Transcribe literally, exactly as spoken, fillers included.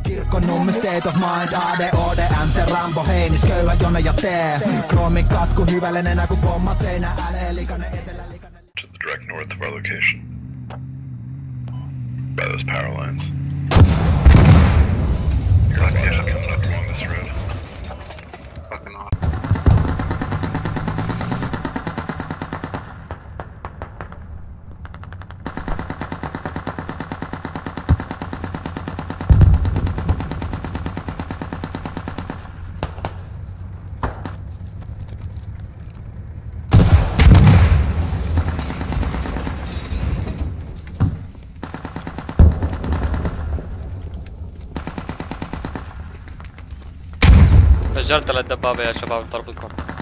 Kirkkonummi state of mind, A D O D M, se Rambo, heinis, köyhä, jone ja tee. Kroomin katku, hyvällinen kuin pomma seinä, älee, likainen etelä, likainen. To the direct north of our location. By those power lines. Your location comes up along this road. Fucking off. فجرت على الدبابة يا شباب ضرب الكرة.